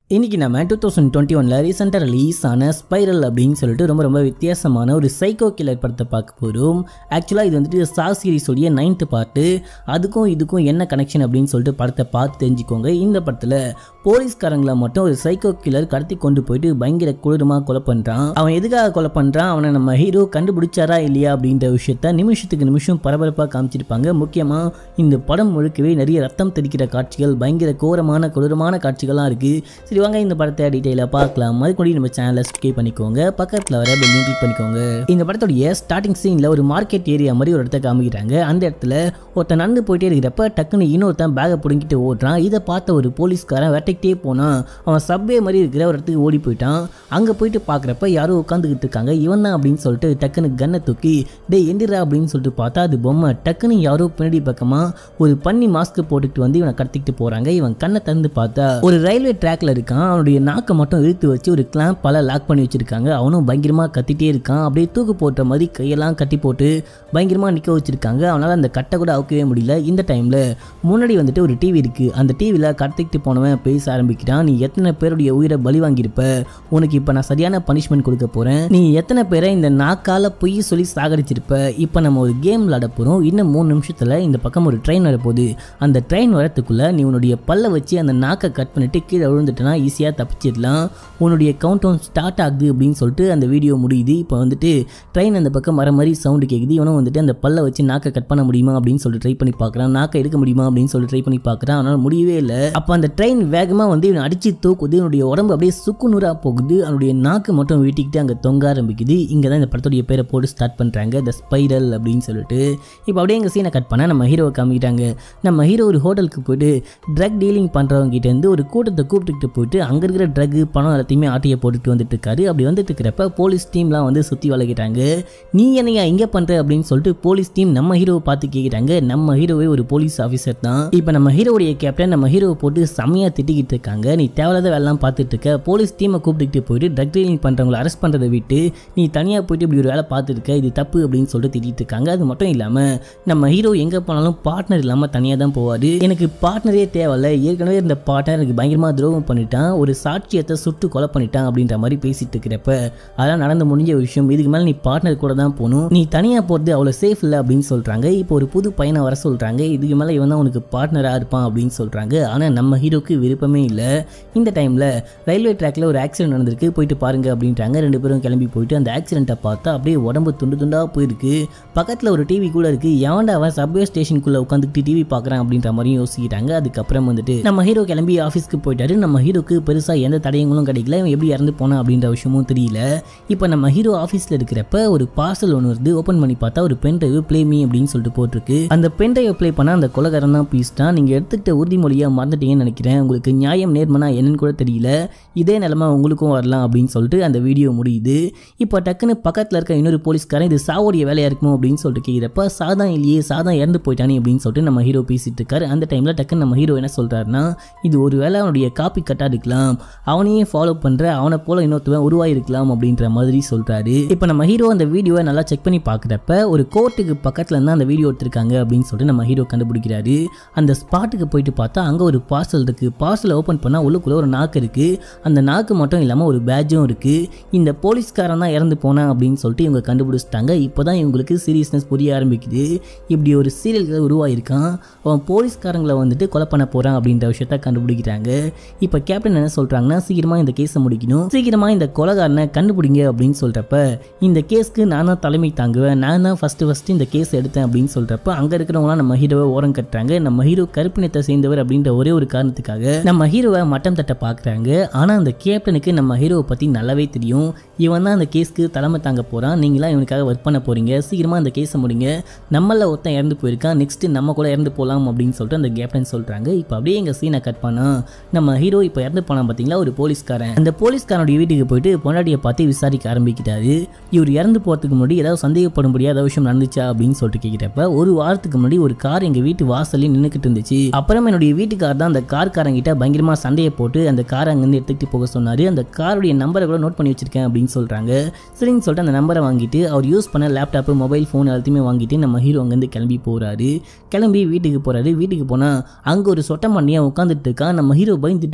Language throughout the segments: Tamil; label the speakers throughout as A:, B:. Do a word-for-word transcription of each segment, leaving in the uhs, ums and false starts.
A: இன்னைக்கு நம்ம டூ தௌசண்ட் டுவெண்ட்டி ஒன்ல ரீசெண்டாக ரிலீஸ் ஆன ஸ்பைரல் அப்படின்னு சொல்லிட்டு ரொம்ப ரொம்ப வித்தியாசமான ஒரு சைக்கோ கில்லர் படத்தை பார்க்க போகிறோம். ஆக்சுவலாக இது வந்துட்டு சா சீரிஸோடைய நைன்த் பார்ட்டு. அதுக்கும் இதுக்கும் என்ன கனெக்ஷன் அப்படின்னு சொல்லிட்டு படத்தை பார்த்து தெரிஞ்சுக்கோங்க. இந்த படத்தில் போலீஸ்காரங்களை மட்டும் ஒரு சைக்கோ கில்லர் கடத்தி கொண்டு போயிட்டு பயங்கர கொடூரமாக கொலை பண்ணுறான். அவன் எதுக்காக கொலை பண்ணுறான், அவனை நம்ம ஹீரோ கண்டுபிடிச்சாரா இல்லையா அப்படின்ற விஷயத்த நிமிஷத்துக்கு நிமிஷம் பரபரப்பாக காமிச்சிருப்பாங்க. முக்கியமாக இந்த படம் முழுக்கவே நிறைய ரத்தம் தெரிக்கிற காட்சிகள், பயங்கர கோரமான கொடூரமான காட்சிகள்லாம் இருக்குது. சரி வாங்க இந்த படத்தை டீட்டெயிலாக பார்க்கலாம். அதுக்கு நம்ம சேனலை சப்ஸ்கிரைப் பண்ணிக்கோங்க, பக்கத்தில் வர பெல் கிளிக் பண்ணிக்கோங்க. இந்த படத்துடைய ஸ்டார்டிங் சீனில் ஒரு மார்க்கெட் ஏரியா மாதிரி ஒரு இடத்த காமிக்கிறாங்க. அந்த இடத்துல ஒருத்தன் நடந்து போயிட்டே இருக்கிறப்ப டக்குன்னு இன்னொருத்தன் பேகை பிடிங்கிட்டு ஓடுறான். இதை பார்த்த ஒரு போலீஸ்காரன் வெட்டிக்கிட்டே போனான். அவன் சப்வே மாதிரி இருக்கிற ஒரு இடத்துக்கு ஓடி போயிட்டான். அங்கே போயிட்டு பார்க்குறப்ப யாரோ உட்காந்துக்கிட்டு இருக்காங்க. இவன் தான் அப்படின்னு சொல்லிட்டு டக்குன்னு கன்னை தூக்கி டே எந்திரா அப்படின்னு சொல்லிட்டு பார்த்தா அது பொம்மை. டக்குன்னு யாரோ பின்னாடி பக்கமாக ஒரு பன்னி மாஸ்க் போட்டுக்கிட்டு வந்து இவனை கடத்திக்கிட்டு போகிறாங்க. இவன் கண்ணை திறந்து பார்த்தா ஒரு ரயில்வே ட்ராக்ல இருக்கான். அவனுடைய நாக்கை மட்டும் இழுத்து வச்சு ஒரு கிளாம்ப் பல லாக் பண்ணி வச்சிருக்காங்க. அவனும் பயங்கரமா கத்திட்டே இருக்கான். அப்படியே தூக்கு போட்ட மாதிரி கையெல்லாம் கட்டி போட்டு பயங்கரமா நிக்க வச்சிருக்காங்க. அவனால அந்த கட்டை கூட அவுக்கவே முடியல. இந்த டைம்ல முன்னாடி வந்துட்டு ஒரு டிவி இருக்கு. அந்த டிவில கடத்திக்கிட்டு போனவன் பேச ஆரம்பிக்கிறான். நீ எத்தனை பேருடைய உயிரை பலி வாங்கியிருப்ப, உனக்கு இப்ப நான் சரியான பனிஷ்மெண்ட் கொடுக்க போறேன். நீ எத்தனை பேரை இந்த நாக்கால பொய் சொல்லி சாகடிச்சிருப்ப. இப்ப நம்ம ஒரு கேம் விளையாட போறோம். இன்னும் மூணு நிமிஷத்துல இந்த பக்கம் ஒரு ட்ரெயின் வரப்போகுது. அந்த ட்ரெயின் வரத்துக்குள்ள நீ உன்னுடைய பல்ல வச்சு அந்த நாக்கை கட் பண்ணிட்டு கீழே விழுந்துட்டனா ஈஸியாக தப்பிச்சிடலாம். உன்னுடைய கவுண்ட் டவுன் ஸ்டார்ட் ஆகுது அப்படின்னு சொல்லிட்டு அந்த வீடியோ முடியுது. இப்போ வந்துட்டு ட்ரெயின் அந்த பக்கம் வர மாதிரி சவுண்டு கேட்குது. இவனும் வந்துட்டு அந்த பல்ல வச்சு நாக்கை கட் பண்ண முடியுமா அப்படின்னு சொல்லிட்டு ட்ரை பண்ணி பார்க்குறான். நாக்கை எடுக்க முடியுமா அப்படின்னு சொல்லிட்டு ட்ரை பண்ணி பார்க்குறான். அதனால் முடியவே இல்லை. அப்போ அந்த ட்ரெயின் வேகமாக வந்து இவனை அடிச்சு தூக்குது. இவனுடைய உடம்பு அப்படியே சுக்குநூறாக போகுது. அவனுடைய நாக்கு மட்டும் வீட்டிக்கிட்டு அங்கே தொங்க ஆரம்பிக்குது. இங்கே தான் இந்த படத்துடைய பேரை போட்டு ஸ்டார்ட் பண்ணுறாங்க, த ஸ்பைரல் அப்படின்னு சொல்லிட்டு. இப்போ அப்படியே எங்கள் சீனை கட் பண்ணால் நம்ம ஹீரோவை காமிக்கிட்டாங்க. நம்ம ஹீரோ ஒரு ஹோட்டலுக்கு போயிட்டு ட்ரக் டீலிங் பண்ணுறவங்க கிட்ட இருந்து ஒரு கூட்டத்தை கூப்பிட்டுக்கிட்டு போயிட்டு அங்கே இருக்கிற ட்ரக் பணம் எல்லாத்தையுமே ஆட்டையை போட்டுட்டு வந்துட்டு இருக்காரு. அப்படி வந்துட்டு இருக்கிறப்ப போலீஸ் டீம்லாம் வந்து சுற்றி வளைக்கிட்டாங்க. நீ என்னையா இங்கே பண்ணுற அப்படின்னு சொல்லிட்டு போலீஸ் டீம் நம்ம ஹீரோவை பார்த்து கேட்குறாங்க. நம்ம ஹீரோவே ஒரு போலீஸ் ஆஃபீஸர் தான். இப்போ நம்ம ஹீரோடைய கேப்டன் நம்ம ஹீரோவை போட்டு செம்மையாக திட்டிக்கிட்டு இருக்காங்க. நீ தேவையில்லாத வேலைலாம் பார்த்துட்டு இருக்க. போலீஸ் டீமை கூப்பிட்டுக்கிட்டு போயிட்டு ட்ரக் டீலிங் பண்ணுறவங்களை அரெஸ்ட் பண்ணுறதை விட்டு நீ தனியாக போயிட்டு இப்படி ஒரு வேலை பார்த்துட்டு இருக்க, இது தப்பு அப்படின்னு சொல்லிட்டு திட்டிட்டு இருக்காங்க. அது மட்டும் இல்லாமல் நம்ம ஹீரோ எங்கே போனாலும் பார்ட்னர் இல்லாமல் தனியாக தான் போவார். எனக்கு பார்ட்னரே தேவையில்லை, ஏற்கனவே இந்த பார்ட்னர் எனக்கு பயங்கரமாக துரோகம் பண்ணிட்டான், ஒரு சாட்சியத்தை சுட்டு கொலை பண்ணிட்டான் அப்படின்ற மாதிரி பேசிட்டு இருக்கிறப்ப அதெல்லாம் நடந்து முடிஞ்ச விஷயம். இதுக்கு மேலே நீ பார்ட்னர் கூட தான் போகணும், நீ தனியாக போகிறது அவ்வளோ சேஃப் இல்லை அப்படின்னு சொல்கிறாங்க. இப்போ ஒரு புது பையனை வர சொல்கிறாங்க. இதுக்கு மேலே இவன் தான் உனக்கு பார்ட்னராக இருப்பான் அப்படின்னு சொல்கிறாங்க. ஆனால் நம்ம ஹீரோக்கு விருப்பமே இல்லை. இந்த டைமில் ரயில்வே ட்ராக்ல ஒரு ஆக்சிடென்ட் நடந்திருக்கு, போயிட்டு பாருங்க அப்படின்றாங்க. ரெண்டு பேரும் கிளம்பி போயிட்டு அந்த ஆக்சிடென்ட்டை பார்த்தா அப்படியே உடம்பு துண்டு துண்டாக போயிருக்கு. பக்கத்தில் ஒரு டிவி கூட இருக்குது. எவன்டா அவன் சப்வே ஸ்டேஷனுக்குள்ளே உட்காந்துக்கிட்டு டிவி பார்க்குறான் அப்படின்ற மாதிரி யோசிக்கிறாங்க. அதுக்கப்புறம் வந்துட்டு நம்ம ஹீரோ கிளம்பி ஆஃபீஸ்க்கு போயிட்டாரு. நம்ம ஹீரோக்கு பெருசாக எந்த தடயங்களும் கிடைக்கல. இவன் எப்படி இறந்து போனா அப்படின்ற விஷயமும் தெரியல. இப்போ நம்ம ஹீரோ ஆஃபீஸில் இருக்கிறப்ப ஒரு பார்சல் ஒன்று வருது. ஓப்பன் பண்ணி பார்த்தா ஒரு பென் டிரைவ் ப்ளே மீ அப்படின்னு சொல்லிட்டு போட்டிருக்கு. அந்த பென் டிரைவ் ப்ளே பண்ணால் அந்த கொலகாரன் தான் பீஸ்டான். நீங்கள் எடுத்துக்கிட்ட உறுதிமொழியாக மறந்துட்டீங்கன்னு நினைக்கிறேன். உங்களுக்கு நியாயம் நேர்மனா என்னன்னு கூட தெரியல, இதே நிலைமை உங்களுக்கும் வரலாம் அப்படின்னு சொல்லிட்டு அந்த வீடியோ முடியுது. இப்போ டக்குன்னு பக்கத்தில் இருக்க இன்னொரு போலீஸ்காரன் இது சாவோடைய வேலையாக இருக்குமோ அப்படின்னு சொல்லிட்டு கேட்குறப்ப சாதான் இல்லையே, சாதான் இறந்து போயிட்டானே அப்படின்னு சொல்லிட்டு நம்ம ஹீரோ பேசிட்டு இருக்காரு. அந்த டைமில் டக்குன்னு நம்ம ஹீரோ என்ன சொல்கிறாருன்னா, இது ஒரு வேலை அவனுடைய காப்பி கட்டாக இருக்கலாம், அவனையே ஃபாலோ பண்ணுற அவனை போல இன்னொருத்தவன் உருவாயிருக்கலாம் அப்படின்ற மாதிரி சொல்கிறாரு. இப்போ நம்ம ஹீரோ அந்த வீடியோவை நல்லா செக் பண்ணி பார்க்குறப்ப ஒரு கோர்ட்டுக்கு பக்கத்தில் இருந்தால் அந்த வீடியோ எடுத்திருக்காங்க அப்படின்னு சொல்லிட்டு நம்ம ஹீரோ கண்டுபிடிக்கிறாரு. அந்த ஸ்பாட்டுக்கு போயிட்டு பார்த்தா அங்கே ஒரு பார்சல் இருக்குது. பார்சலை ஓப்பன் பண்ணால் உள்ளுக்குள்ளே ஒரு நாக்கு இருக்குது. அந்த நாக்கு மட்டும் இல்லாமல் ஒரு பேட்சும் இருக்குது. இந்த போலீஸ்காரன் தான் இறந்து போனான் அப்படின்னு சொல்லிட்டு இவங்க கண்டுபிடிச்சிட்டாங்க. இப்போ தான் இவங்களுக்கு சீரியஸ்னஸ் புரிய ஆரம்பிக்குது. இப்படி ஒரு சீரியல் உருவாயிருக்கான், அவன் போலீஸ்காரங்களை வந்துட்டு கொலை பண்ண போகிறான் அப்படின்ற விஷயத்த கண்டுபிடிக்கிறாங்க. இப்போ கேப்டன் என்ன சொல்கிறாங்கன்னா, சீக்கிரமாக இந்த கேஸை முடிக்கணும், சீக்கிரமாக இந்த கொலைகாரனை கண்டுபிடிங்க அப்படின்னு சொல்கிறப்ப இந்த கேஸ்க்கு நான் தான் தலைமை தாங்குவேன், நான் தான் ஃபஸ்ட்டு ஃபஸ்ட்டு இந்த கேஸ் எடுத்தேன் அப்படின்னு சொல்கிறப்ப அங்கே இருக்கிறவங்களாம் நம்ம ஹீரோவை ஓரம் கட்டுறாங்க. நம்ம ஹீரோ கருப்பினத்தை சேர்ந்தவர் அப்படின்ற ஒரே ஒரு காரணத்துக்காக நம்ம ஹீரோவை மட்டம் தட்ட பார்க்குறாங்க. ஆனால் அந்த கேப்டனுக்கு நம்ம ஹீரோவை பற்றி நல்லாவே தெரியும். இவன் தான் அந்த கேஸ்க்கு தலைமை தாங்க போகிறான், நீங்களாம் இவனுக்காக ஒர்க் பண்ண போகிறீங்க, சீக்கிரமாக அந்த கேஸை முடிங்க, நம்மள ஒருத்தன் இறந்து போயிருக்கான், நெக்ஸ்ட் நம்ம கூட இறந்து போகலாம் அப்படின்னு சொல்லிட்டு அந்த கேப்டன் சொல்கிறாங்க. இப்போ அப்படியே எங்கள் சீனை கட் பண்ணா நம்ம ஹீரோ இப்போ இறந்து போனான் பார்த்தீங்களா ஒரு போலீஸ்காரன். அந்த போலீஸ்காரனுடைய வீட்டுக்கு போயிட்டு பொண்டாட்டியை பார்த்து விசாரிக்க ஆரம்பிக்கிறாரு. இவர் இறந்து போகிறதுக்கு முன்னாடி ஏதாவது சந்தேகப்படும்படியா ஏதாவது விஷயம் நடந்துச்சா அப்படின்னு சொல்லிட்டு கேட்கிறப்ப ஒரு வாரத்துக்கு முன்னாடி ஒரு கார் எங்கள் வீட்டு வாசலில் நின்றுக்கிட்டு இருந்துச்சு. அப்புறம் என்னுடைய வீட்டுக்கார் தான் அந்த கார்காரங்கிட்ட பயங்கரமாக சண்டையை போட்டு அந்த காரை அங்கேருந்து எடுத்துக்கிட்டு போக சொன்னார். அந்த காருடைய நம்பரை கூட நோட் பண்ணி வச்சிருக்கேன் அப்படின்னு சொல்கிறாங்க. சரின்னு சொல்லிட்டு அந்த நம்பரை வாங்கிட்டு அவர் யூஸ் பண்ண லேப்டாப்பு மொபைல் ஃபோன் எல்லாத்தையுமே வாங்கிட்டு நம்ம ஹீரோ அங்கேருந்து கிளம்பி போகிறாரு. கிளம்பி வீட்டுக்கு போகிறாரு. வீட்டுக்கு போனால் அங்கே ஒரு சொட்ட மண்ணியாக உட்காந்துட்டு இருக்கான். நம்ம ஹீரோ பயந்துட்டு கண்ணை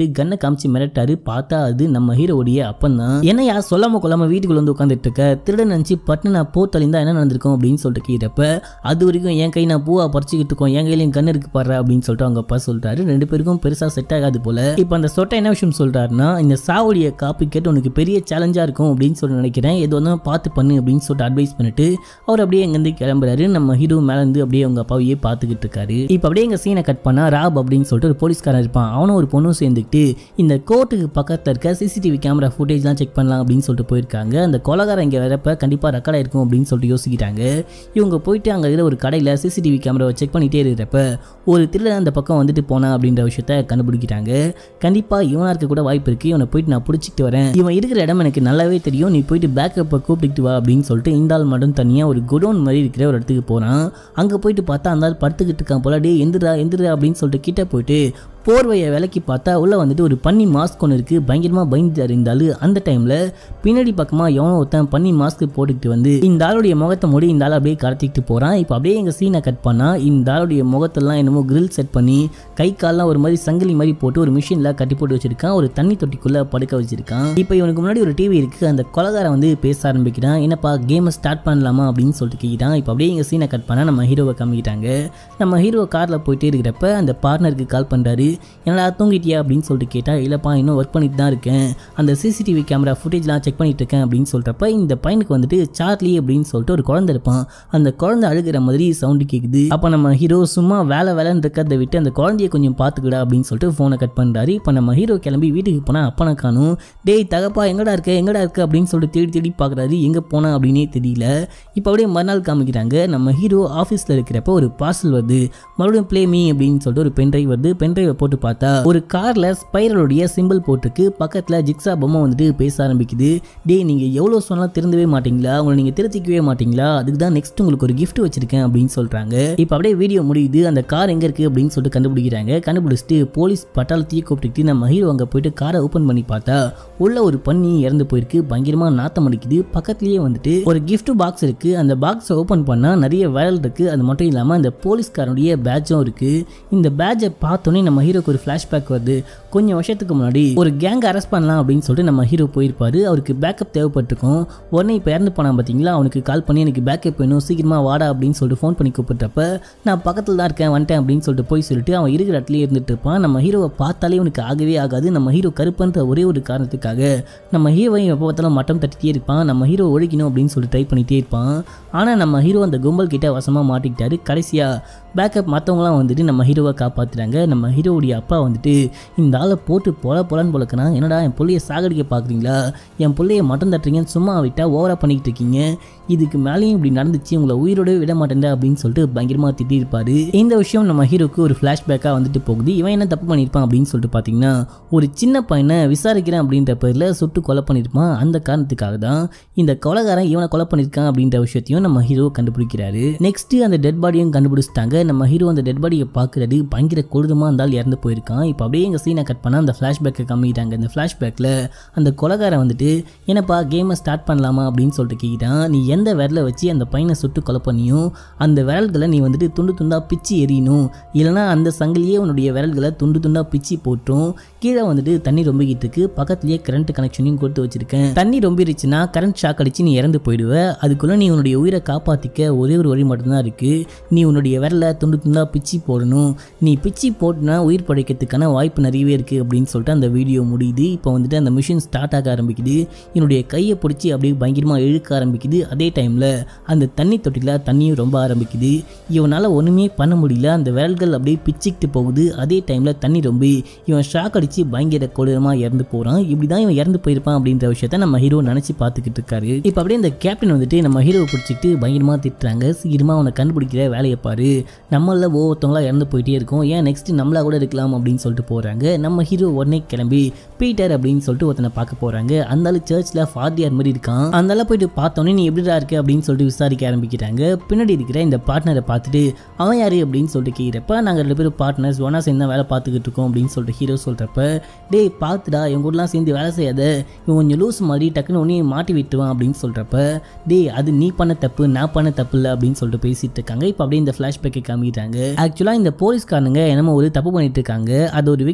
A: காமிச்சு மிரட்டாரு. பார்த்தா அது நம்ம ஹீரோடைய அப்பன் தான். என்னையா சொல்லாம கொள்ளாம வீட்டுக்குள்ள வந்து உட்காந்துட்டு இருக்க, திருடன் நினைச்சு பட்டு நான் போ தள்ளிந்தா என்ன நடந்திருக்கும் அப்படின்னு சொல்லிட்டு கேட்டப்ப அது வரைக்கும் என் கை நான் பூவா பறிச்சுக்கிட்டு இருக்கோம், என் கையில கண்ணு இருக்கு பாரு அப்படின்னு சொல்லிட்டு அவங்க அப்பா சொல்றாரு. ரெண்டு பேருக்கும் பெருசா செட் ஆகாது போல. இப்ப அந்த சொட்டை என்ன விஷயம் சொல்றாருன்னா, இந்த சாவுடைய காப்பி கேட்டு உனக்கு பெரிய சேலஞ்சா இருக்கும் அப்படின்னு சொல்லி நினைக்கிறேன், எது வந்து பார்த்து பண்ணு அப்படின்னு சொல்லிட்டு அட்வைஸ் பண்ணிட்டு அவர் அப்படியே எங்கிருந்து கிளம்புறாரு. நம்ம ஹீரோ மேல இருந்து அப்படியே அவங்க அப்பாவையே பார்த்துக்கிட்டு இருக்காரு. இப்ப அப்படியே எங்க சீனை கட் பண்ணா ராப் அப்படின்னு சொல்லிட்டு ஒரு போலீஸ்காரன் இருப்பான். அவனும் ஒரு பொண்ணும் சேர்ந்துக்கிட்டு இந்த கோர்ட்டுக்கு பக்கத்துல இருக்க சிசிடிவி கேமரா ஃபுட்டேஜ்லாம் செக் பண்ணலாம் அப்படின்னு சொல்லிட்டு போயிருக்காங்க. அந்த கொலகாரம் இங்க வரப்ப கண்டிப்பா ரெக்கார்ட் ஆயிருக்கும் அப்படின்னு சொல்லிட்டு யோசிக்கிறாங்க. இவங்க போயிட்டு அங்க இருக்கிற ஒரு கடையில சிசிடிவி கேமராவை செக் பண்ணிட்டே இருக்கிறப்ப ஒரு திருடன் அந்த பக்கம் வந்துட்டு போனா அப்படின்ற விஷயத்த கண்டுபிடிக்கிறாங்க. கண்டிப்பா இவனா இருக்க கூட வாய்ப்பு இருக்கு, இவனை போயிட்டு நான் பிடிச்சிட்டு வரேன், இவன் இருக்கிற இடம் எனக்கு நல்லாவே தெரியும், நீ போயிட்டு பேக்கப்பை கூப்பிட்டு வா அப்படின்னு சொல்லிட்டு இந்த ஆள் மட்டும் தனியா ஒரு குடோன் மாதிரி இருக்கிற ஒரு இடத்துக்கு போறான். அங்க போயிட்டு பார்த்தா அந்த ஆள் படுத்துக்கிட்டு இருக்கான் போல. டே எந்திரா எந்திரா அப்படின்னு சொல்லிட்டு கிட்ட போயிட்டு போர்வையை விலக்கி பார்த்தா உள்ள வந்துட்டு ஒரு பன்னி மாஸ்க் ஒன்று இருக்கு. பயங்கரமா பயந்து இருந்தாலும் அந்த டைம்ல பின்னாடி பக்கமா எவனோ ஒருத்தன் பன்னி மாஸ்க் போட்டுக்கிட்டு வந்து இந்த ஆளுடைய முகத்தை மூடி இந்த ஆள் அப்படியே கடத்திக்கிட்டு போறான். இப்போ அப்படியே எங்க சீனை கட் பண்ணா இந்த ஆளுடைய முகத்தெல்லாம் என்னமோ கிரில் செட் பண்ணி கை கால்லாம் ஒரு மாதிரி சங்கிலி மாதிரி போட்டு ஒரு மிஷின்ல கட்டி போட்டு வச்சிருக்கான். ஒரு தண்ணி தொட்டிக்குள்ள படுக்க வச்சிருக்கான். இப்போ இவனுக்கு முன்னாடி ஒரு டிவி இருக்கு. அந்த கொலகாரன் வந்து பேச ஆரம்பிக்கிறான். என்னப்பா கேமை ஸ்டார்ட் பண்ணலாமா அப்படின்னு சொல்லிட்டு கேட்டான். இப்போ அப்படியே எங்க சீனை கட் பண்ணா நம்ம ஹீரோவை காமிக்கிட்டாங்க. நம்ம ஹீரோ கார்ல போயிட்டே இருக்கிறப்ப அந்த பார்ட்னருக்கு கால் பண்றாரு. என்னடா தூங்கிட்டியா அப்படின்னு சொல்லிட்டு கேட்டா, இல்லப்பா இன்னும் ஒர்க் பண்ணிட்டு தான் இருக்கேன், அந்த சிசிடிவி கேமரா ஃபுட்டேஜ்லாம் செக் பண்ணிட்டு இருக்கேன் அப்படின்னு சொல்றப்ப இந்த பையனுக்கு வந்துட்டு சார்லி அப்படின்னு சொல்லிட்டு ஒரு குழந்தை இருப்பான். அந்த குழந்தை அழுகிற மாதிரி சவுண்டு கேட்குது. அப்போ நம்ம ஹீரோ சும்மா வேலை வேலைன்னு இருக்கிறத விட்டு அந்த குழந்தைய கொஞ்சம் பார்த்துக்கடா அப்படின்னு சொல்லிட்டு ஃபோனை கட் பண்றாரு. இப்போ நம்ம ஹீரோ கிளம்பி வீட்டுக்கு போனா அப்பனை காணும். டேய் தகப்பா எங்கடா இருக்க எங்கடா இருக்க அப்படின்னு சொல்லிட்டு தேடி தேடி பார்க்குறாரு. எங்க போனா அப்படின்னே தெரியல. இப்போ அப்படியே மறுநாள் காமிக்கிறாங்க. நம்ம ஹீரோ ஆஃபீஸில் இருக்கிறப்ப ஒரு பார்சல் வருது. மறுபடியும் ப்ளே மீ அப்படின்னு சொல்லிட்டு ஒரு பென்ட்ரைவ் வருது. பென்ட்ரைவை போட்டு பார்த்தா ஒரு கார்ல ஸ்பைரலுடைய சிம்பிள் போட்டுருக்கு. பக்கத்துல ஜிக்ஸா பொம்மை வந்துட்டு பேச ஆரம்பிக்குது. டே நீங்க எவ்வளவு சொன்னாலும் திருந்தவே மாட்டீங்களா, உங்களை நீங்க திருத்திக்கவே மாட்டீங்களா, அதுக்கு தான் நெக்ஸ்ட் உங்களுக்கு ஒரு கிஃப்ட் வச்சிருக்கேன் அப்படின்னு சொல்றாங்க. இப்போ அப்படியே வீடியோ முடியுது. அந்த கார் எங்க இருக்கு அப்படின்னு சொல்லிட்டு கண்டுபிடிக்கிறாங்க. கண்டுபிடிச்சிட்டு போலீஸ் பட்டாளத்தையே கூப்பிட்டு நம்ம ஹீரோ அங்க போயிட்டு காரை ஓபன் பண்ணி பார்த்தா உள்ள ஒரு பன்னி இறந்து போயிருக்கு. பயங்கரமா நாத்தம் அடிக்குது. பக்கத்துலயே வந்துட்டு ஒரு கிஃப்ட் பாக்ஸ் இருக்கு. அந்த பாக்ஸை ஓபன் பண்ணா நிறைய வேல் இருக்கு. அது மட்டும் இல்லாம அந்த போலீஸ்காரனுடைய பேட்சும் இருக்கு. இந்த பேட்சை பார்த்தோன்னே நம்ம ஹீரோக்கு ஒரு ஃபிளாஷ்பேக் வருது. கொஞ்சம் வருஷத்துக்கு முன்னாடி ஒரு கேங் அரெஸ்ட் பண்ணலாம் அப்படின்னு சொல்லிட்டு நம்ம ஹீரோ போயிருப்பாரு. அவருக்கு பேக்கப் தேவைப்பட்டிருக்கும். உடனே இப்போ இறந்து போனான் பார்த்தீங்களா, அவனுக்கு கால் பண்ணி எனக்கு பேக்கப் வேணும் சீக்கிரமா வாடா அப்படின்னு சொல்லிட்டு ஃபோன் பண்ணி கூப்பிட்டப்ப நான் பக்கத்தில் தான் இருக்கேன் வந்துட்டேன் அப்படின்னு சொல்லிட்டு போய் சொல்லிட்டு அவன் இருக்கிற இடத்துலயே இருந்துட்டு இருப்பான். நம்ம ஹீரோவை பார்த்தாலே அவனுக்கு ஆகவே ஆகாது. நம்ம ஹீரோ கருப்புன்ற ஒரே ஒரு காரணத்துக்காக நம்ம ஹீரோவையும் எப்போ பார்த்தாலும் மட்டம் தட்டிட்டே இருப்பான். நம்ம ஹீரோ ஒழிக்கணும் அப்படின்னு சொல்லிட்டு ட்ரை பண்ணிட்டே இருப்பான். ஆனால் நம்ம ஹீரோ அந்த கும்பல் கிட்ட வசமாக மாட்டிக்கிட்டாரு. கடைசியா பேக்கப் மற்றவங்களாம் வந்துட்டு நம்ம ஹீரோவை காப்பாற்றுறாங்க. நம்ம ஹீரோவுடைய அப்பா வந்துட்டு இந்த ஆளை போட்டு பொல பொலன்னு பொழக்கனா, என்னடா என் பிள்ளைய சாகடிக்க பார்க்குறீங்களா, என் பிள்ளைய மட்டம் தட்டுறீங்கன்னு சும்மா விட்டால் ஓவராக பண்ணிக்கிட்டு இருக்கீங்க, இதுக்கு மேலேயும் இப்படி நடந்துச்சு, உங்களை உயிரோட விட மாட்டேன் அப்படின்னு சொல்லிட்டு பயங்கரமாக திட்டிருப்பாரு. இந்த விஷயம் நம்ம ஹீரோக்கு ஒரு ஃப்ளாஷ்பேக்காக வந்துட்டு போகுது. இவன் என்ன தப்பு பண்ணியிருப்பான் அப்படின்னு சொல்லிட்டு பார்த்தீங்கன்னா, ஒரு சின்ன பையனை விசாரிக்கிறேன் அப்படின்ற பேரில் சுட்டு கொலை பண்ணியிருப்பான். அந்த காரணத்துக்காக தான் இந்த கொலைகாரன் இவனை கொலை பண்ணியிருக்கான் அப்படின்ற விஷயத்தையும் நம்ம ஹீரோ கண்டுபிடிக்கிறாரு. நெக்ஸ்ட் அந்த டெட் பாடியும் கண்டுபிடிச்சிட்டாங்க. நம்ம ஹீரோ அந்த டெட் பாடியை பார்க்கறது பயங்கர கொடூரமாக இருந்தால் இறந்து போயிருக்கான். இப்போ அப்படியே எங்கள் சீனை கட் பண்ணால் அந்த ஃப்ளாஷ்பேக்கை கம்மிட்டாங்க. இந்த ஃப்ளாஷ்பேக்கில் அந்த கொலைகாரன் வந்துட்டு என்னப்பா கேமை ஸ்டார்ட் பண்ணலாமா அப்படின்னு சொல்லிட்டு கேட்டான். நீ எந்த விரலை வச்சு அந்த பையனை சுட்டு கொலை பண்ணியும் அந்த விரல்களை நீ வந்துட்டு துண்டு துண்டா பிச்சு எறியணும், இல்லைனா அந்த சங்கிலியே உன்னுடைய விரல்களை துண்டு துண்டா பிச்சு போட்டும். கீழே வந்துட்டு தண்ணி ரொம்பிக்கிட்டு இருக்கு. பக்கத்துலேயே கரண்ட் கனெக்ஷனையும் கொடுத்து வச்சிருக்கேன். தண்ணி ரொம்பிருச்சுன்னா கரண்ட் ஷாக் அடிச்சு நீ இறந்து போயிடுவ. அதுக்குள்ள நீ உன்னுடைய உயிரை காப்பாற்றிக்க ஒரே ஒரு வழி மட்டும்தான் இருக்கு. நீ உன்னுடைய விரலை துண்டு துண்டா பிச்சு போடணும். நீ பிச்சு போட்டுனா உயிர் படைக்கிறதுக்கான வாய்ப்பு நிறையவே இருக்கு அப்படின்னு சொல்லிட்டு அந்த வீடியோ முடியுது. இப்போ வந்துட்டு அந்த மிஷின் ஸ்டார்ட் ஆக ஆரம்பிக்குது. என்னுடைய கையை பிடிச்சி அப்படியே பயங்கரமாக இழுக்க ஆரம்பிக்குது. அதே டைமில் அந்த தண்ணி தொட்டியில் தண்ணியும் ரொம்ப ஆரம்பிக்குது. இவனால் ஒன்றுமே பண்ண முடியல. அந்த விரல்கள் அப்படியே பிச்சுக்கிட்டு போகுது. அதே டைமில் தண்ணி ரொம்ப இவன் ஷாக் அடித்து பயங்கர கொடூரமாக இறந்து போகிறான். இப்படி தான் இவன் இறந்து போயிருப்பான் அப்படின்ற விஷயத்த நம்ம ஹீரோ நினச்சி பார்த்துக்கிட்டு இருக்காரு. இப்போ அப்படியே இந்த கேப்டன் வந்துட்டு நம்ம ஹீரோவை பிடிச்சிக்கிட்டு பயங்கரமாக திட்டுறாங்க. சீக்கிரமாக அவனை கண்டுபிடிக்கிற வேலையை பாரு, நம்மள ஒவ்வொருத்தவங்களா இறந்து போயிட்டே இருக்கும், ஏன் நெக்ஸ்ட் நம்மளா கூட இருக்கலாம் அப்படின்னு சொல்லிட்டு போகிறாங்க. நம்ம ஹீரோ உடனே கிளம்பி பீட்டர் அப்படின்னு சொல்லிட்டு ஒருத்தனை பார்க்க போகிறாங்க. அந்த சர்ச்சில் ஃபாதியார் மாதிரி இருக்கான். அந்த போயிட்டு பார்த்தோன்னே நீ எப்படிடா இருக்க அப்படின்னு சொல்லிட்டு விசாரிக்க ஆரம்பிக்கிறாங்க. பின்னாடி இருக்கிற இந்த பார்ட்னரை பார்த்துட்டு அவன் யாரு அப்படின்னு சொல்லிட்டு கேட்குறப்ப நாங்கள் ரெண்டு பேரும் பார்ட்னர்ஸ் ஒன்னா சேர்ந்து தான் வேலை பார்த்துக்கிட்டு இருக்கோம் அப்படின்னு சொல்லிட்டு ஹீரோ சொல்கிறப்ப டே பார்த்துடா இவங்க கூடலாம் சேர்ந்து வேலை செய்யாத, இவன் கொஞ்சம் லூஸ் மாதிரி டக்குன்னு ஒன்னே மாட்டி விட்டுவான் அப்படின்னு சொல்கிறப்ப டே அது நீ பண்ண தப்பு நான் பண்ண தப்பு இல்லை அப்படின்னு சொல்லிட்டு பேசிட்டு இருக்காங்க. இப்போ அப்படியே இந்த ஃப்ளாஷ்பேக்கை காமிக்கிறாங்க. ஆக்சுவலாக இந்த போலீஸ்காரனுங்க என்னமோ ஒரு தப்பு பண்ணிட்டு இருக்காங்க. அது ஒரு விக்டமும்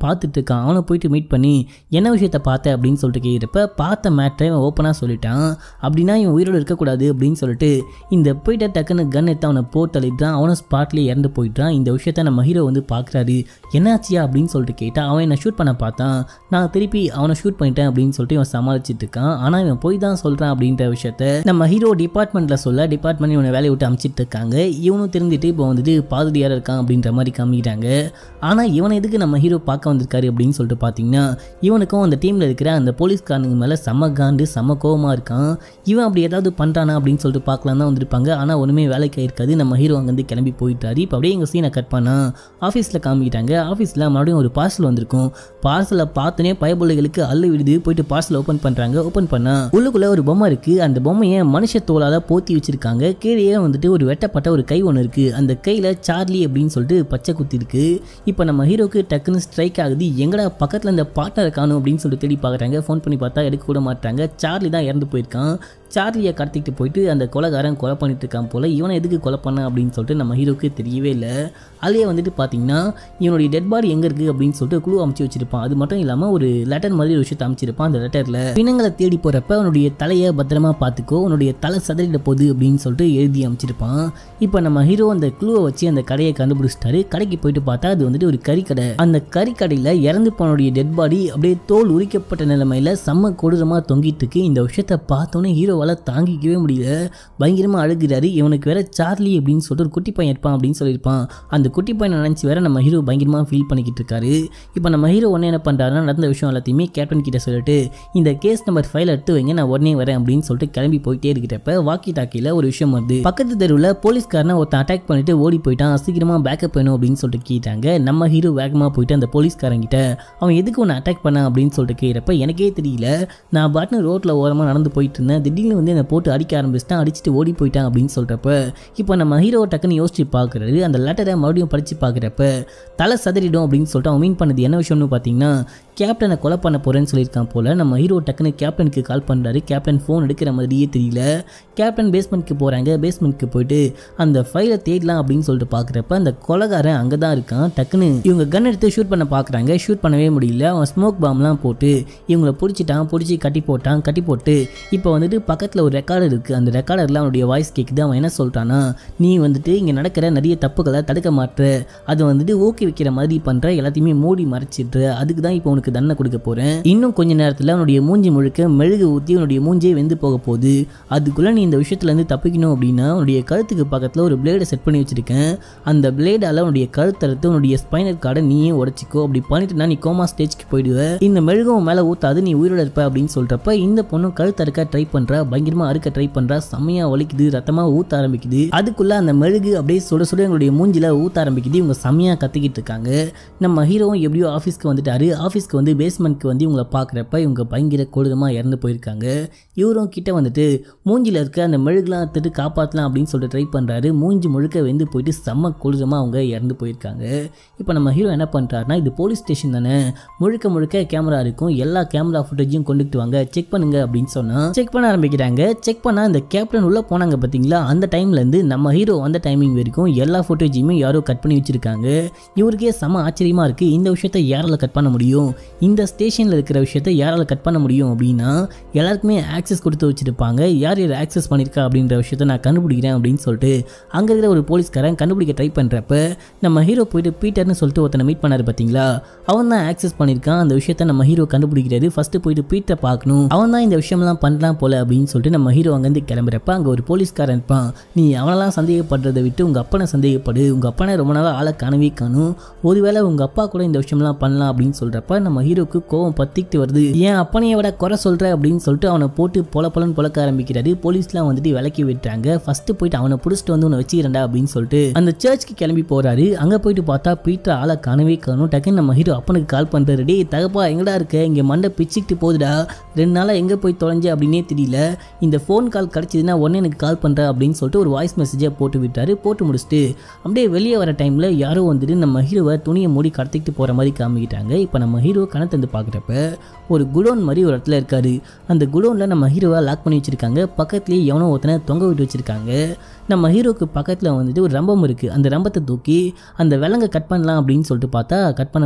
A: பார்த்துட்டு இருக்கான். அவனை போயிட்டு மீட் பண்ணி என்ன விஷயத்த பார்த்த அப்படின்னு சொல்லிட்டு கேட்குறப்ப பார்த்த மேட்டரை இவன் ஓப்பனாக சொல்லிட்டான். அப்படின்னா இவன் உயிரோடு இருக்கக்கூடாது அப்படின்னு சொல்லிட்டு இந்த போயிட்ட டக்குன்னு கன் எடுத்து அவனை போட்டு அழிட்டான். அவனை ஸ்பாட்லேயே இறந்து போயிட்டான். இந்த விஷயத்த நம்ம ஹீரோ வந்து பார்க்குறாரு. என்னாச்சியா அப்படின்னு சொல்லிட்டு கேட்டால் அவன் என்ன ஷூட் பண்ண பார்த்தான், நான் திருப்பி அவனை ஷூட் பண்ணிட்டேன் அப்படின்னு சொல்லிட்டு இவன் சமாளிச்சுட்டு இருக்கான். ஆனால் இவன் போய் தான் சொல்கிறான் அப்படின்ற விஷயத்த நம்ம ஹீரோ டிபார்ட்மெண்ட்டில் சொல்ல டிபார்ட்மெண்ட் இவனை வேலையை விட்டு அமுச்சிட்டு இருக்காங்க. இவனும் தெரிஞ்சுட்டு இப்போ வந்துட்டு பாதிரியார் இருக்கான் அப்படின்ற மாதிரி காமிக்கிறாங்க. ஆனால் இவனை எதுக்கு நம்ம ஹீரோ பார்க்க வந்திருக்காரு அப்படின்னு சொல்லிட்டு பார்த்தீங்கன்னா இவனுக்கும் அந்த டீமில் இருக்கிற அந்த போலீஸ்காரனுக்கு மேலே செம்ம காண்டு செம்ம கோவமாக இருக்கான். இவன் அப்படி ஏதாவது பண்ணுறானா அப்படின்னு சொல்லிட்டு பார்க்கலாம் தான் வந்திருப்பாங்க. ஆனால் ஒன்றுமே வேலைக்கு இருக்காது. நம்ம ஹீரோ அங்கேருந்து கிளம்பி போயிட்டாரு. இப்போ அப்படியே எங்கள் சீனை கட் பண்ணா ஆஃபீஸில் காமிக்கிட்டாங்க. ஆஃபீஸில் மறுபடியும் ஒரு பார்சல் வந்திருக்கும். பார்சலை பார்த்தோன்னே பயபுள்ளைகளுக்கு அள்ளு விடுது. போயிட்டு பார்சல் ஓப்பன் பண்ணுறாங்க. ஓப்பன் பண்ணா உள்ளுக்குள்ளே ஒரு பொம்மை இருக்குது. அந்த பொம்மையை மனுஷ தோலால் போத்தி வச்சிருக்காங்க. கீழே வந்துட்டு ஒரு வெட்டப்பட்ட ஒரு கை ஒன்று இருக்குது. அந்த கையில் சார்லி அப்படின்னு சொல்லிட்டு பச்சை குத்தி இருக்கு. இப்போ நம்ம ஹீரோக்கு டக்குன்னு ஸ்ட்ரைக் ஆகுது. எங்கடா பக்கத்தில் இந்த பார்ட்னர் காணும் அப்படின்னு சொல்லிட்டு தேடி பார்க்குறாங்க. ஃபோன் பண்ணி பார்த்தா எடுக்க கூட மாட்டாங்க. சார்லி தான் இறந்து போயிருக்கான். சார்லியை கடத்திட்டு போயிட்டு அந்த கொலைகாரன் கொலை பண்ணிட்டு இருக்கான் போல. இவனை எதுக்கு கொலை பண்ண அப்படின்னு சொல்லிட்டு நம்ம ஹீரோக்கு தெரியவே இல்லை. அதுலேயே வந்துட்டு பார்த்தீங்கன்னா இவனுடைய டெட் பாடி எங்கே இருக்குது அப்படின்னு சொல்லிட்டு குழு அமைச்சு வச்சிருப்பான். அது மட்டும் இல்லாமல் ஒரு லெட்டர் மாதிரி ஒரு விஷயத்தை அமைச்சிருப்பான். அந்த லெட்டரில் பிணங்களை தேடி போகிறப்ப அவனுடைய தலையை பத்திரமா பார்த்துக்கோ, உன்னுடைய தலை சதறிட போகுது அப்படின்னு சொல்லிட்டு எழுதி அமைச்சிருப்பான். இப்போ நம்ம ஹீரோ அந்த குழுவை வச்சு அந்த கடையை கண்டுபிடிச்சிட்டாரு. கடைக்கு போயிட்டு பார்த்தா அது வந்துட்டு ஒரு கறிக்கடை. அந்த கறிக்கடையில் இறந்து போனோடைய டெட் பாடி அப்படியே தோல் உரிக்கப்பட்ட நிலைமையில் செம்ம கொடூரமாக தொங்கிட்டு இருக்கு. இந்த விஷயத்தை பார்த்தோன்னே ஹீரோவால் தாங்கிக்கவே முடியல. பயங்கரமாக அழுகிறாரு. இவனுக்கு வேற சார்லி அப்படின்னு சொல்லிட்டு ஒரு குட்டி பையன் இருப்பான் அப்படின்னு சொல்லியிருப்பான். அந்த குட்டி பையனை நினச்சி வேற நம்ம ஹீரோ பயங்கரமாக ஃபீல் பண்ணிக்கிட்டு இருக்காரு. இப்போ நம்ம ஹீரோ உடனே என்ன பண்ணுறாருன்னா நடந்த விஷயம் எல்லாத்தையுமே கேப்டன் கிட்ட சொல்லிட்டு இந்த கேஸ் நம்பர் ஃபைல் எடுத்து வைங்க, நான் உடனே வரேன் அப்படின்னு சொல்லிட்டு கிளம்பி போயிட்டே இருக்கிறப்ப வாக்கி டாக்கியில் ஒரு விஷயம் வருது. பக்கத்து தெருவில் போலீஸ்காரனை ஒருத்தன் அட்டாக் பண்ணிட்டு ஓடி போயிட்டான். சீக்கிரமாக பேக்கப் வேணும் அப்படின்னு சொல்லிட்டு கேட்டாங்க. நம்ம ஹீரோ வேகமாக போயிட்டு அந்த போலீஸ்காரங்கிட்ட அவன் எதுக்கு ஒன்று அட்டாக் பண்ணான் அப்படின்னு சொல்லிட்டு கேட்குறப்ப எனக்கே தெரியல, நான் பாட்டுன்னு ரோட்டில் ஓரமாக நடந்து போயிட்டு இருந்தேன், திடீர்னு வந்து என்னை போட்டு அடிக்க ஆரம்பிச்சிட்டான், அடிச்சுட்டு ஓடி போயிட்டான் அப்படின்னு சொல்கிறப்ப இப்போ நம்ம ஹீரோ டக்குன்னு யோசிச்சு பார்க்குறாரு. அந்த லெட்டரை மறுபடியும் படித்து பார்க்குறப்ப தலை சதறிடும் அப்படின்னு சொல்லிட்டு அவன் மீன் பண்ணது என்ன விஷயம்னு பார்த்தீங்கன்னா கேப்டனை கொலை பண்ண போகிறேன்னு சொல்லியிருக்கான் போல். நம்ம ஹீரோ டக்குன்னு கேப்டனுக்கு கால் பண்ணுறாரு. கேப்டன் ஃபோன் எடுக்கிற மாதிரியே தெரியல. கேப்டன் பேஸ்மெண்ட்க்கு போகிறாங்க. பேஸ்மெண்ட்க்கு போயிட்டு அந்த ஃபைலை தேடலாம் அப்படின்னு சொல்லிட்டு பார்க்குறப்ப அந்த கொலைகாரன் அங்கே தான் இருக்கான். டக்குன்னு இவங்க கன் எடுத்து ஷூட் பண்ண பார்க்குறாங்க. ஷூட் பண்ணவே முடியல. அவன் ஸ்மோக் பாம்லாம் போட்டு இவங்களை பிடிச்சிட்டான். பிடிச்சி கட்டி போட்டான். கட்டி போட்டு இப்போ வந்துட்டு பக்கத்தில் ஒரு ரெக்கார்டர் இருக்குது. அந்த ரெக்கார்டரில் அவனுடைய வாய்ஸ் கேட்குது. அவன் என்ன சொல்லிட்டான்னா நீ வந்துட்டு இங்கே நடக்கிற நிறைய தப்புகளை தடுக்க மாட்டுற, அதை வந்துட்டு ஊக்கி வைக்கிற மாதிரி பண்ணுற, எல்லாத்தையுமே மூடி மறைச்சிடுற, அதுக்கு தான் இப்போ உனக்கு தண்டனை கொடுக்க போகிறேன். இன்னும் கொஞ்ச நேரத்தில் அவனுடைய மூஞ்சி முழுக்க மெழுகு ஊற்றி அவனுடைய மூஞ்சியே வெந்து போக போகுது. அதுக்குள்ளே நீ இந்த விஷயத்துலேருந்து தப்பிக்கணும் அப்படின்னா அவனுடைய கழுத்துக்கு பக்கத்தில் ஒரு பிளேடை செட் பண்ணி வச்சிருக்கேன். அந்த பிளேடால் அவனுடைய கழுத்தறுத்து அவனுடைய ஸ்பைனல் கார்டை நீயே உடச்சிக்கோ. அப்படி பண்ணிட்டுனா நீ கோமா ஸ்டேஜ்க்கு போயிடுவேன். இந்த மெழுகும் மேலே ஊற்றாது, நீ உயிரோட இருப்ப அப்படின்னு சொல்கிறப்ப இந்த பொண்ணும் கழுத்தறுக்க ட்ரை பண்ணுறா. பயங்கரமாக அறுக்க ட்ரை பண்ணுறா. செம்மையாக வலிக்குது. ரத்தமாக ஊற்ற ஆரம்பிக்குது. அதுக்குள்ளே அந்த மெழுகு அப்படியே சுட சுட எங்களுடைய மூஞ்சில ஊற்ற ஆரம்பிக்குது. இவங்க செம்மையாக கத்திக்கிட்டு இருக்காங்க. நம்ம ஹீரோவும் எப்படியோ ஆஃபீஸ்க்கு வந்துட்டாரு. ஆஃபீஸ்க்கு வந்து பேஸ்மெண்ட்க்கு வந்து இவங்களை பார்க்குறப்ப இவங்க பயங்கர கொடூரமாக இறந்து போயிருக்காங்க. இவரும் கிட்ட வந்துட்டு மூஞ்சில் இருக்க அந்த மெழுகுலாம் எடுத்துட்டு காப்பாற்றலாம் அப்படின்னு சொல்லிட்டு ட்ரை பண்ணுறாரு. மூஞ்சி முழுக்க வெந்து போயிட்டு செம்ம கொடூரமாக அவங்க இறந்து போயிருக்காங்க. இப்போ நம்ம ஹீரோ என்ன பண்ணுறாருனா இது போலீஸ் ஸ்டேஷன் தானே, முழுக்க முழுக்க கேமரா இருக்கும், எல்லா கேமரா ஃபுட்டேஜையும் கொண்டுட்டு வாங்க, செக் பண்ணுங்க அப்படின்னு சொன்னால் செக் பண்ண ஆரம்பிக்கிறாங்க. செக் பண்ணால் இந்த கேப்டன் உள்ளே போனாங்க பார்த்தீங்களா, அந்த டைம்லேருந்து நம்ம ஹீரோ அந்த டைமிங் வரைக்கும் எல்லா ஃபுட்டேஜையுமே யாரோ கட் பண்ணி வச்சுருக்காங்க. இவருக்கே செம்ம ஆச்சரியமாக இருக்குது. இந்த விஷயத்தை யாரால் கட் பண்ண முடியும், இந்த ஸ்டேஷனில் இருக்கிற விஷயத்தை யாரால் கட் பண்ண முடியும் அப்படின்னா எல்லாருக்குமே ஆக்சஸ் கொடுத்து வச்சுருப்பாங்க. யார் யார் ஆக்சஸ் பண்ணியிருக்கா அப்படின்ற விஷயத்தை நான் கண்டுபிடிக்கிறேன் அப்படின்னு சொல்லிட்டு அங்கே இருக்கிற ஒரு போலீஸ்காரன் கண்டுபிடிக்க ட்ரை பண்ணுறப்ப நம்ம ஹீரோ போயிட்டு பீட்டர்னு சொல்லிட்டு ஒருத்தனை மீட் பண்ணார் பார்த்தீங்களா, அவன் தான் ஆக்சஸ் பண்ணியிருக்கான். அந்த விஷயத்தை நம்ம ஹீரோ கண்டுபிடிக்கிறாரு. ஃபஸ்ட்டு போயிட்டு பீட்டரை பார்க்கணும், அவன் தான் இந்த விஷயம்லாம் பண்ணலாம் போல அப்படின்னு சொல்லிட்டு நம்ம ஹீரோ அங்கேருந்து கிளம்புறப்ப அங்கே ஒரு போலீஸ்காரன் இருப்பான். நீ அவனெல்லாம் சந்தேகப்படுறதை விட்டு உங்கள் அப்பனை சந்தேகப்படு, உங்கள் அப்பனை ரொம்ப நாளாக ஆளை காணவே காணும், ஒருவேளை உங்கள் அப்பா கூட இந்த விஷயம்லாம் பண்ணலாம் அப்படின்னு சொல்கிறப்ப நம்ம ஹீரோக்கு கோவம் பத்திக்கிட்டு வருது. ஏன் அப்பனையை விட குறை சொல்கிற அப்படின்னு சொல்லிட்டு அவனை போட்டு பொல பொலன்னு பொழக்க ஆரம்பிக்கிறாரு. போலீஸ்லாம் வந்துட்டு விலக்கி விட்டுறாங்க. ஃபஸ்ட்டு போயிட்டு அவனை பிடிச்சிட்டு வந்து உன்னை வச்சுக்கிறேன்டா அப்படின்னு சொல்லிட்டு அந்த சர்ச்சுக்கு கிளம்பி போகிறாரு. அங்கே போயிட்டு பார்த்தா பீட்டர் ஆளை காணவே காணும். டக்குன்னு நம்ம ஹீரோ அப்பனுக்கு கால் பண்ணுறாரு. டே தகப்பா எங்கடா இருக்க, இங்கே மண்டை பிச்சுக்கிட்டு போகுதுடா, ரெண்டு நாளாக எங்கே போய் தொலைஞ்ச அப்படின்னே தெரியல, இந்த ஃபோன் கால் கிடச்சிதுன்னா உடனே எனக்கு கால் பண்ணுறேன் அப்படின்னு சொல்லிட்டு ஒரு வாய்ஸ் மெசேஜை போட்டு விட்டாரு. போட்டு முடிச்சுட்டு அப்படியே வெளியே வர டைமில் யாரோ வந்துட்டு நம்ம ஹீரோவை துணியை மூடி கடத்திக்கிட்டு போகிற மாதிரி காமிக்கிட்டாங்க. இப்போ நம்ம ஹீரோ கணத்தை வந்து பார்க்குறப்ப ஒரு குடோன் மாதிரி ஒரு இடத்துல இருக்காரு. அந்த குடோனில் நம்ம ஹீரோவை லாக் பண்ணி வச்சுருக்காங்க. பக்கத்துலேயே எவனோ ஒருத்தனை தொங்க விட்டு வச்சுருக்காங்க. நம்ம ஹீரோக்கு பக்கத்தில் வந்துட்டு ஒரு ரம்பம் இருக்குது. அந்த ரம்பத்தை தூக்கி அந்த விலங்கை கட் பண்ணலாம் அப்படின்னு சொல்லிட்டு பார்த்தா கட் பண்ண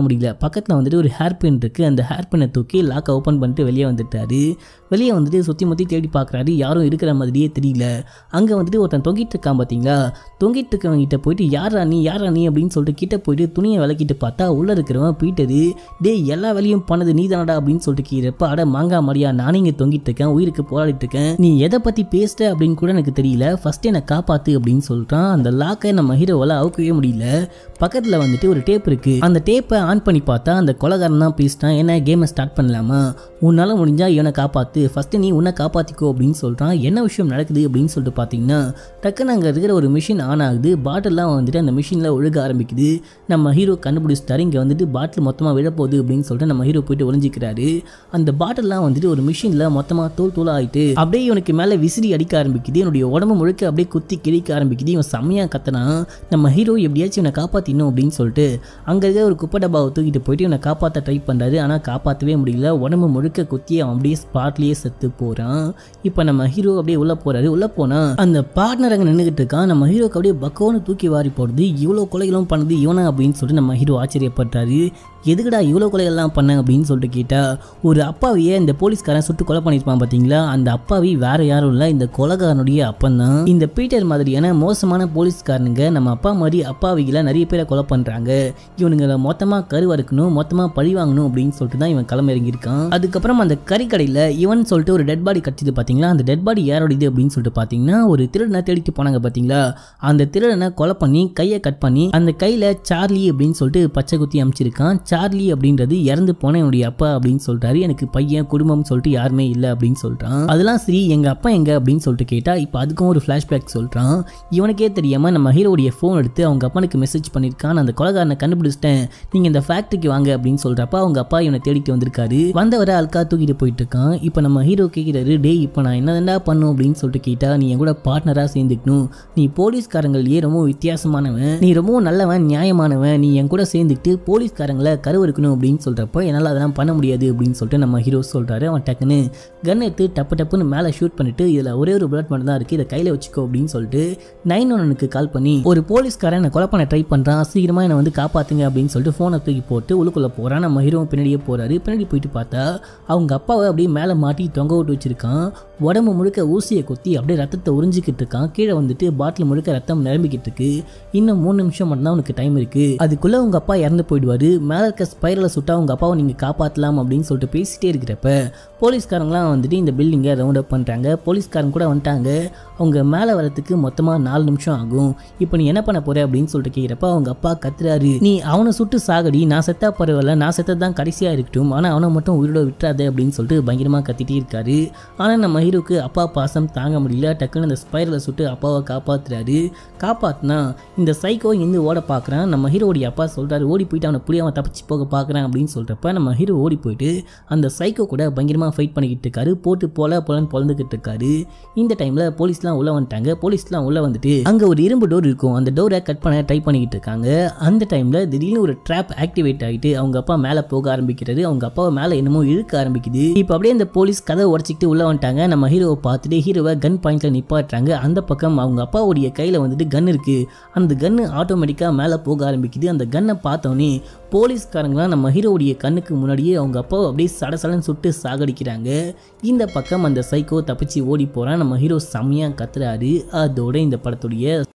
A: முடியல. பக்கத்தில் வந்துட்டு ஒரு ஹேர் பின் இருக்குது. அந்த ஹேர் பின்னை தூக்கி லாக்கை ஓப்பன் பண்ணிட்டு வெளியே வந்துட்டாரு. வெளியே வந்துட்டு சுற்றி முற்றி தேடி பார்க்குறாரு. யாரும் இருக்கிற மாதிரியே தெரியல. அங்கே வந்துட்டு ஒருத்தன் தொங்கிட்டு இருக்கான் பார்த்தீங்களா. தொங்கிட்டு இருக்கவங்கிட்ட போயிட்டு யாரா நீ யாரா நீ அப்படின்னு சொல்லிட்டு கிட்ட போயிட்டு துணியை விளக்கிட்டு பார்த்தா உள்ளே இருக்கிறவன் பீட்டரு. டே எல்லா வேலையும் பண்ணது நீ தானடா அப்படின்னு சொல்லிட்டு கீழப்ப அட மாங்கா மரியா நானே இங்கே தொங்கிட்டு இருக்கேன், உயிருக்கு போராடிட்டு இருக்கேன், நீ எதை பற்றி பேசுற அப்படின்னு கூட எனக்கு தெரியல, ஃபர்ஸ்ட் என்னை காப்பாற்று அப்படின்னு சொல்கிறான். அந்த லாக்கை நம்ம ஹீரோவால் அவுக்கவே முடியல. பக்கத்தில் வந்துட்டு ஒரு டேப் இருக்கு. அந்த டேப்பை ஆன் பண்ணி பார்த்தா அந்த கொலகாரன் தான் பேசிட்டான். என்ன கேமை ஸ்டார்ட் பண்ணலாமா, உன்னால முடிஞ்சா இவனை காப்பாத்து, ஃபர்ஸ்ட் நீ உன்னை காப்பாத்திக்கோ அப்படின்னு சொல்றான். என்ன விஷயம் நடக்குது அப்படின்னு சொல்லிட்டு பார்த்தீங்கன்னா டக்குன்னு அங்கே இருக்கிற ஒரு மிஷின் ஆன் ஆகுது. பாட்டில்லாம் வந்துட்டு அந்த மிஷினில் ஒழுக ஆரம்பிக்குது. நம்ம ஹீரோ கண்டுபிடிச்சிட்டாரு இங்கே வந்துட்டு பாட்டில் மொத்தமாக விழப்போகுது அப்படின்னு சொல்லிட்டு நம்ம ஹீரோ போயிட்டு ஒளிஞ்சிக்கிறாரு. அந்த பாட்டில்லாம் வந்துட்டு ஒரு மிஷினில் மொத்தமாக தூள் தூள் ஆகிட்டு அப்படியே இவனுக்கு மேலே விசிறி அடிக்க ஆரம்பிக்குது. என்னுடைய உடம்பு முழுக்க அப்படியே குத்தி கிழிக்க ஆரம்பிக்குது. இவன் செம்மையாக கத்தனா. நம்ம ஹீரோ எப்படியாச்சும் இவனை காப்பாற்றினோம் அப்படின்னு சொல்லிட்டு அங்கே இருக்க ஒரு குப்பை டப்பாவை தூக்கிட்டு போயிட்டு இவனை காப்பாற்ற ட்ரை பண்ணுறாரு. ஆனால் காப்பாற்றவே முடியல. உடம்பு முழுக்க குத்தி அவன் அப்படியே ஸ்பாட்லேயே செத்து போகிறான். இப்போ நம்ம ஹீரோ அப்படியே உள்ளே போகிறாரு. உள்ளே போனால் அந்த பார்ட்னர் அங்கே நின்றுக்கிட்டு இருக்கான். நம்ம ஹீரோக்கு அப்படியே பக்கோன்னு தூக்கி வாரி போடுது. இவ்வளோ கொலைகளும் பண்ணுது இவனா அப்படின்னு சொல்லிட்டு நம்ம ஹீரோ ஆச்சரியப்படுறாரு. எதுக்குடா இவ்வளோ கொலைகள்லாம் பண்ண அப்படின்னு சொல்லிட்டு கேட்டால் ஒரு அப்பாவியை இந்த போலீஸ்காரன் சுட்டு கொலை பண்ணியிருப்பான் பார்த்தீங்களா. அந்த அப்பாவி வேற யாரும் இல்லை, இந்த கொலைகாரனுடைய அப்பன் தான். இந்த பீட்டர் மாதிரியான மோசமான போலீஸ்காரனுங்க நம்ம அப்பா மாதிரி அப்பாவிகளை நிறைய பேரை கொலை பண்ணுறாங்க. இவனுங்களை மொத்தமாக கருவறுக்கணும், மொத்தமாக பழி வாங்கணும் அப்படின்னு சொல்லிட்டு தான் இவன் கிளம்ப இறங்கியிருக்கான். அதுக்கப்புறம் அந்த கறிக்கடையில் இவன் சொல்லிட்டு ஒரு டெட் பாடி கட்டிது பார்த்தீங்களா. அந்த டெட் பாடி யாரோட இது அப்படின்னு சொல்லிட்டு பார்த்தீங்கன்னா ஒரு திருடனை தேடிட்டு போனாங்க பார்த்தீங்களா. அந்த திருடனை கொலை பண்ணி கையை கட் பண்ணி அந்த கையில் சார்லி அப்படின்னு சொல்லிட்டு பச்சை குத்தி அமைச்சிருக்கான். சார்லி அப்படின்றது இறந்து போன என்னுடைய அப்பா அப்படின்னு சொல்றாரு. எனக்கு பையன் குடும்பம் சொல்லிட்டு யாருமே இல்லை அப்படின்னு சொல்றான். அதெல்லாம் சரி, எங்க அப்பா எங்க அப்படின்னு சொல்லிட்டு கேட்டா இப்போ அதுக்கும் ஒரு ஃபிளாஷ்பேக் சொல்றான். இவனுக்கே தெரியாம நம்ம ஹீரோடைய ஃபோன் எடுத்து அவங்க அப்பனுக்கு மெசேஜ் பண்ணிருக்கான். அந்த கொலைகாரனை கண்டுபிடிச்சிட்டேன், நீங்க இந்த ஃபேக்டரிக்கு வாங்க அப்படின்னு சொல்றப்ப அவங்க அப்பா இவனை தேடிட்டு வந்திருக்காரு. வந்தவரை அல்கா தூக்கிட்டு போயிட்டு இருக்கான். இப்போ நம்ம ஹீரோ கேட்கிறாரு, டே இப்போ நான் என்னதான்டா பண்ணும் அப்படின்னு சொல்லிட்டு கேட்டா நீ என் கூட பார்ட்னரா சேர்ந்துக்கணும், நீ போலீஸ்காரங்களையே ரொம்ப வித்தியாசமானவன், நீ ரொம்ப நல்லவன் நியாயமானவன், நீ என் கூட சேர்ந்துக்கிட்டு போலீஸ்காரங்களை கருவு இருக்கணும் அப்படின்னு சொல்றப்போ என்னால் அதெல்லாம் பண்ண முடியாது அப்படின்னு சொல்லிட்டு நம்ம ஹீரோ சொல்றாரு. அவன் டக்குன்னு கன் எடுத்து டப்பு டப்புன்னு மேலே ஷூட் பண்ணிட்டு இதில் ஒரே ஒரு புல்லட் மட்டும் தான் இருக்கு, இதை கையில் வச்சுக்கோ அப்படின்னு சொல்லிட்டு நைன் ஒன்னுக்கு கால் பண்ணி ஒரு போலீஸ்காரன் என்னை கொலை பண்ண ட்ரை பண்ணுறான், சீக்கிரமாக என்னை வந்து காப்பாத்துங்க அப்படின்னு சொல்லிட்டு ஃபோனை தூக்கி போட்டு உள்ளுக்குள்ளே போகிறான். நம்ம ஹீரோ பின்னாடியே போறாரு. பின்னாடி போயிட்டு பார்த்தா அவங்க அப்பாவை அப்படியே மேலே மாட்டி தொங்க விட்டு வச்சிருக்கான். உடம்பு முழுக்க ஊசியை கொத்தி அப்படியே ரத்தத்தை உறிஞ்சிக்கிட்டு இருக்கான். கீழே வந்துட்டு பாட்டில் முழுக்க ரத்தம் நிரம்பிக்கிட்டு இருக்கு. இன்னும் மூணு நிமிஷம் மட்டும் தான் உனக்கு டைம் இருக்கு, அதுக்குள்ள உங்க அப்பா இறந்து போயிடுவாரு, மேலே இருக்க ஸ்பைரலை சுட்டா உங்க அப்பாவை நீங்க காப்பாற்றலாம் அப்படின்னு சொல்லிட்டு பேசிட்டே இருக்கிறப்ப போலீஸ்காரங்களாம் வந்துட்டு இந்த பில்டிங்கை ரவுண்ட் அப் பண்ணுறாங்க. போலீஸ்காரங்க கூட வந்துட்டாங்க. அவங்க மேலே வரத்துக்கு மொத்தமாக நாலு நிமிஷம் ஆகும். இப்போ நீ என்ன பண்ண போற அப்படின்னு சொல்லிட்டு கேட்குறப்ப அவங்க அப்பா கத்துறாரு, நீ அவனை சுட்டு சாகடி, நான் செத்தா பரவாயில்ல, நான் செத்தது தான் கடைசியாக இருக்கட்டும், ஆனால் அவனை மட்டும் உயிரோட விட்டுறாது அப்படின்னு சொல்லிட்டு பயங்கரமாக கத்திட்டே இருக்காரு. ஆனால் நம்ம ஹீரோக்கு அப்பா பாசம் தாங்க முடியல. டக்குன்னு அந்த ஸ்பைரலை சுட்டு அப்பாவை காப்பாற்றுறாரு. காப்பாற்றினா இந்த சைக்கோ இருந்து ஓட பார்க்குறான். நம்ம ஹீரோடைய அப்பா சொல்கிறாரு, ஓடி போயிட்டு அவனை புரிய அவன் தப்பிச்சு போக பார்க்குறான் அப்படின்னு சொல்கிறப்ப நம்ம ஹீரோ ஓடி போயிட்டு அந்த சைக்கோ கூட பயங்கரமாக ஃபைட் பண்ணிக்கிட்டு இருக்காரு. போட்டு போல போலன்னு பொழந்துக்கிட்டு இருக்காரு. இந்த டைமில் போலீஸ்லாம் உள்ள வந்துட்டாங்க. போலீஸ்லாம் உள்ள வந்துட்டு அங்கே ஒரு இரும்பு டோர் இருக்கும், அந்த டோரை கட் பண்ண ட்ரை பண்ணிக்கிட்டு இருக்காங்க. அந்த டைமில் திடீர்னு ஒரு ட்ராப் ஆக்டிவேட் ஆகிட்டு அவங்க அப்பா மேலே போக ஆரம்பிக்கிறாரு. அவங்க அப்பாவை மேலே என்னமோ இழுக்க ஆரம்பிக்குது. இப்போ அப்படியே அந்த போலீஸ் கதை உடச்சிக்கிட்டு உள்ள வந்துட்டாங்க. நம்ம ஹீரோவை பார்த்துட்டு ஹீரோவை கன் பாயிண்ட்ல நிப்பாட்டுறாங்க. அந்த பக்கம் அவங்க அப்பாவுடைய கையில் வந்துட்டு கன் இருக்கு. அந்த கன்னு ஆட்டோமேட்டிக்காக மேலே போக ஆரம்பிக்குது. அந்த கன்னை பார்த்தோன்னே போலீஸ்காரங்களாம் நம்ம ஹீரோவுடைய கண்ணுக்கு முன்னாடியே அவங்க அப்பாவை அப்படியே சடசடன்னு சுட்டு சாகடிக்கிறாங்க. இந்த பக்கம் அந்த சைக்கோ தப்பிச்சு ஓடி போகிறான். நம்ம ஹீரோ செம்மையாக கத்துறாரு. அதோட இந்த படத்துடைய